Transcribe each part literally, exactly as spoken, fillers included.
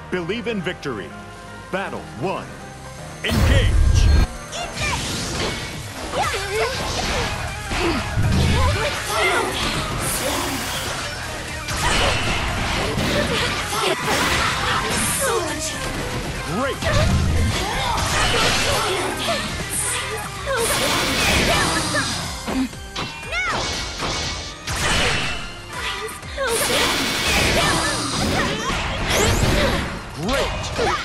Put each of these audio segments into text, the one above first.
Believe in victory. Battle one. Engage! Great! Great!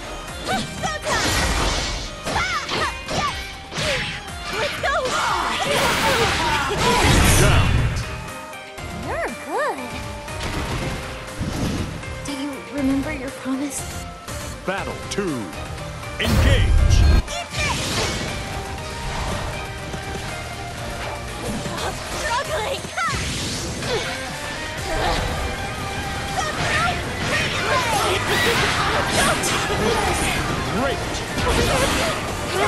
Down! You're good. Do you remember your promise? Battle two. Engage! Struggling! Great!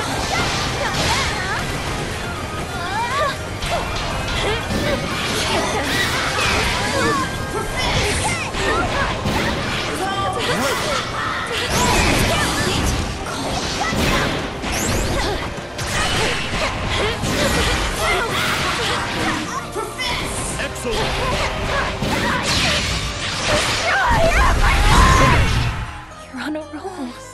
Excellent! You're on a roll.